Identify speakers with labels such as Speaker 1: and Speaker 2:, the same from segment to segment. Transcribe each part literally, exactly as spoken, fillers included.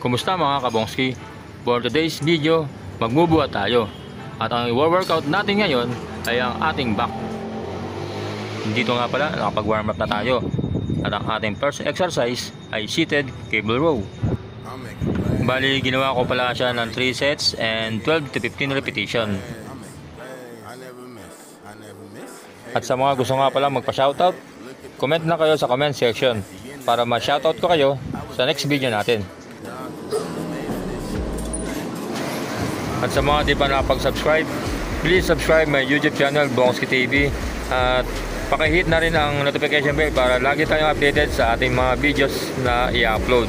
Speaker 1: Kumusta mga kabongski? For today's video, magbubuhat tayo. At ang i-workout natin ngayon ay ang ating back. Dito nga pala, nakapag-warm up na tayo. At ang ating first exercise ay seated cable row. Bali, ginawa ko pala siya ng three sets and twelve to fifteen repetition. At sa mga gusto nga pala magpa-shoutout, comment na kayo sa comment section para ma-shoutout ko kayo sa next video natin. At sa mga di pa nakapag-subscribe, please subscribe my YouTube channel, Bongski T V. At pakihit na rin ang notification bell para lagi tayong updated sa ating mga videos na i-upload.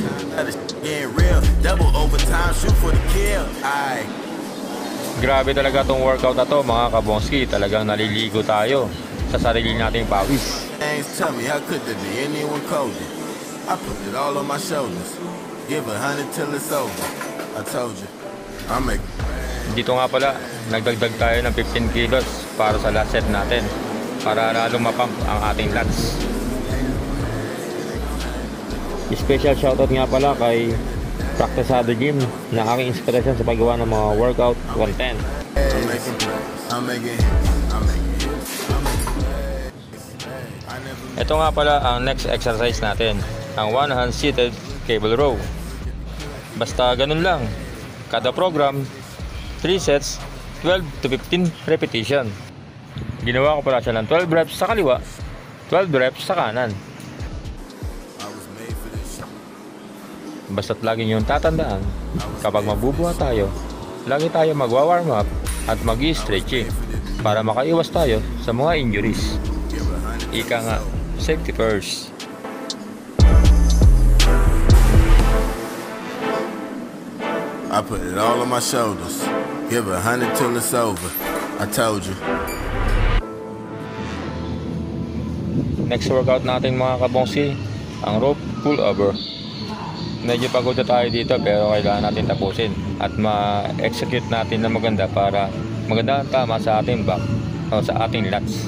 Speaker 1: Grabe talaga tong workout na to mga kabongski. Talagang naliligo tayo sa sarili nating pawis. Dito nga pala, nagdagdag tayo ng fifteen kilos para sa last set natin, para lalong mapump ang ating lats. Special shoutout nga pala kay Practicado Gym na aking inspirasyon sa paggawa ng mga workout content. Ito nga pala ang next exercise natin, ang one hand seated cable row. Basta ganun lang, kada program three sets, twelve to fifteen repetition. Ginawa ko pala siya ng twelve reps sa kaliwa, twelve reps sa kanan. Basta't lagi niyong tatandaan, kapag magbubuhat tayo, lagi tayo magwa-warm up at mag-i-stretching para makaiwas tayo sa mga injuries. Ika nga, safety first.
Speaker 2: I put it all on my shoulders. Give a hundred till it's over. I told you.
Speaker 1: Next workout natin mga kabongsi, ang rope pull-over. Medyo pagod na tayo dito pero kailangan natin tapusin at ma-execute natin na maganda para maganda ang tama sa ating back o sa ating lats.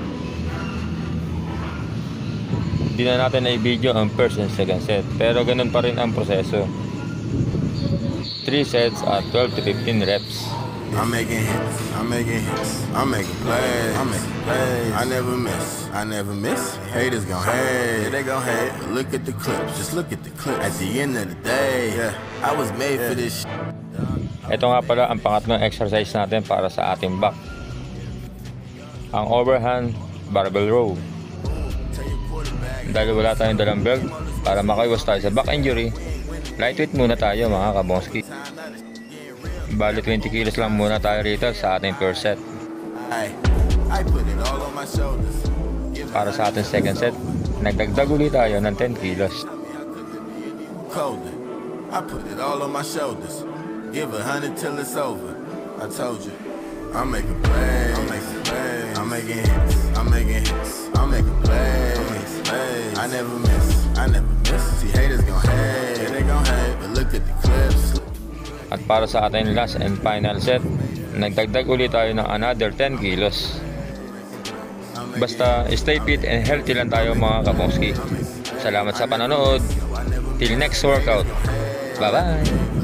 Speaker 1: Hindi na natin na-video ang first and second set pero ganun pa rin ang proseso. three sets at twelve to fifteen reps.
Speaker 2: I'm making hits, I'm making hits, I'm making plays, I'm making plays. I never miss, I never miss. Haters gon' hate, they gon' hate. Look at the clips, just look at the clips. At the end of the day, yeah, I was made yeah. for this.
Speaker 1: Ito nga pala ang pangatlong exercise natin para sa ating back, ang overhand barbell row. Dahil wala tayong dalang belt, para makaiwas tayo sa back injury, lightweight muna tayo mga kabongski. Bali twenty kilos lang muna tayo rito sa ating first set. Para sa ating second set, nagdagdag ulit tayo ng ten kilos.
Speaker 2: I put it all on my shoulders. Give a hundred till it's over. I told you. I'm making plays. I'm making plays. I'm making hits. I'm making hits. I'm making plays. I never miss. I never miss. See haters gon' hate. They gon' hate. But look at the clips.
Speaker 1: At para sa ating last and final set, nagdagdag ulit tayo ng another ten kilos. Basta stay fit and healthy lang tayo mga kabongski. Salamat sa panonood. Till next workout. Bye bye.